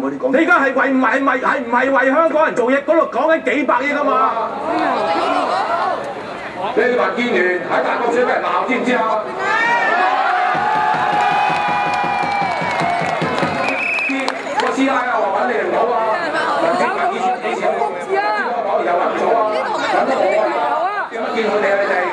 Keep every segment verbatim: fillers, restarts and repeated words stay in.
嗰啲講。 你而家係為唔係為係唔係為香港人做嘢？嗰度講緊幾百億啊嘛！ 你民建聯喺大角咀俾人鬧，知唔知啊？啲個師奶啊話揾你哋唔到啊！民建聯以前以前我知啊，我又揾唔到啊，揾到我啊！點解見佢哋啊？你哋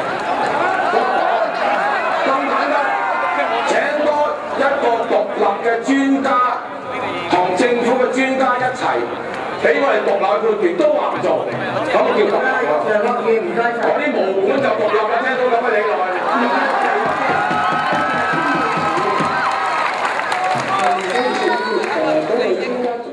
咁簡單，請多一個獨立嘅專家同政府嘅專家一齊。俾我哋獨立判斷都話唔做，咁叫獨立喎。我啲毛管就獨立啦，聽到咁嘅理論。 誒，咁你應該。